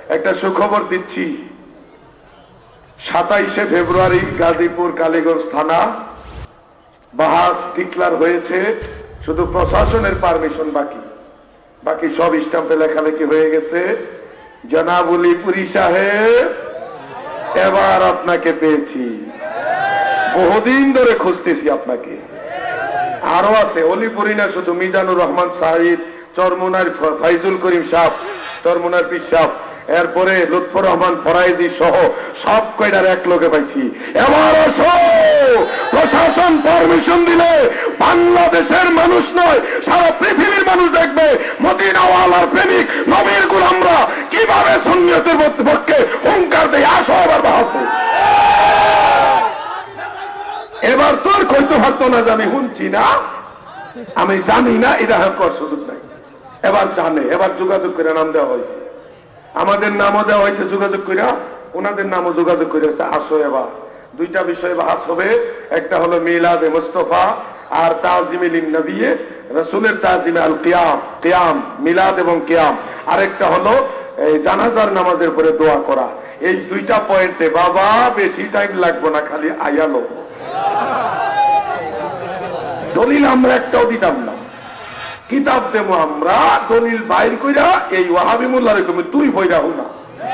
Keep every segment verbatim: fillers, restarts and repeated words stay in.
একটা সুখবর দিচ্ছি, সাতাইশে ফেব্রুয়ারি গাজীপুর কালীগঞ্জ থানা বাহাস ডিক্লার হয়েছে, শুধু প্রশাসনের পারমিশন বাকি, বাকি সব স্টাম্পে লেখালেখি হয়ে গেছে। জনাব অলিপুরি সাহেব, এবার আপনাকে পেয়েছি, বহুদিন ধরে খুঁজতেছি আপনাকে। আরো আছে, অলিপুরি না শুধু, মিজানুর রহমান সাহিদ, চরমুনার ফাইজুল করিম সাহেব, চরমুনার পীর সাহেব, এরপরে লুৎফর রহমান ফরাইজি সহ সব কয়টার এক লোকে পাইছি। এবার আসো, প্রশাসন পারমিশন দিলে বাংলাদেশের মানুষ নয় সারা পৃথিবীর মানুষ দেখবে মদিনাওয়ালার প্রেমিক নবীর গোলামরা কিভাবে সুন্নিয়তের পক্ষে হুঙ্কার দেয়। আসো এবার বাহাসে, এবার তোর কইতে পারতো না যে আমি শুনছি না, আমি জানি না, এটা করার সুযোগ নাই। এবার জানে, এবার যোগাযোগ করে নাম দেওয়া হয়েছে, আমাদের নামও দেওয়া হয়েছে যোগাযোগ করে, ওনাদের নামও যোগাযোগ করে। আসো এবার দুইটা বিষয় বাহাস হবে, একটা হলো মিলাদে মুস্তাফা আর তাজিমে লিন্নবী, রাসূলের তাজিমে আল কিয়াম, কিয়াম মিলাদ এবং কিয়াম, আরেকটা হলো এই জানাজার নামাজের পরে দোয়া করা। এই দুইটা পয়েন্টে বাবা বেশি টাইম লাগবে না, খালি আয়ালো। দলিল আমরা একটাও দিতাম না, কিতাব দেবো আমরা, দলিল বাইর কইরা এই ওয়াহাবি মোল্লা রে তুমি তুই বইরা হো না।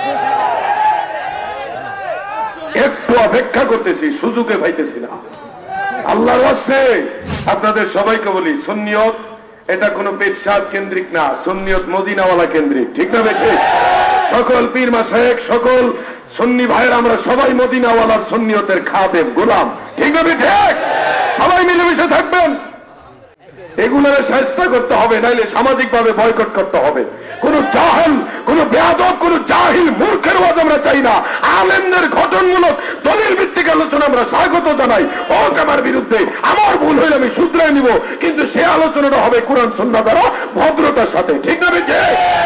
একটু অপেক্ষা করতেছি, সুযোগে পাইতেছি না। আল্লাহর ওয়াস্তে আপনাদের সবাইকে বলি, সুন্নিয়ত এটা কোনো পেশাব কেন্দ্রিক না, সুন্নিয়ত মদিনাওয়ালা কেন্দ্রিক, ঠিক না বেঠে? সকল পীর মাশায়েখ, সকল সুন্নি ভাইয়ের আমরা সবাই মদিনাওয়ালার সুন্নিয়তের খাদেম, গোলাম, ঠিক না বেঠে? সবাই মিলেমিশে থাকবেন, এগুলোর চেষ্টা করতে হবে, নাইলে সামাজিক ভাবে বয়কট করতে হবে। কোন জাহেল, কোন বেয়াদব, কোন জাহিল মূর্খের ওয়াজ আমরা চাই না। আলেমদের গঠনমূলক দলিল ভিত্তিক আলোচনা আমরা স্বাগত জানাই। হোক আমার বিরুদ্ধে, আমার ভুল হইলে আমি শুধরাই নিব, কিন্তু সে আলোচনাটা হবে কোরআন সুন্নাহ দ্বারা ভদ্রতার সাথে, ঠিক না?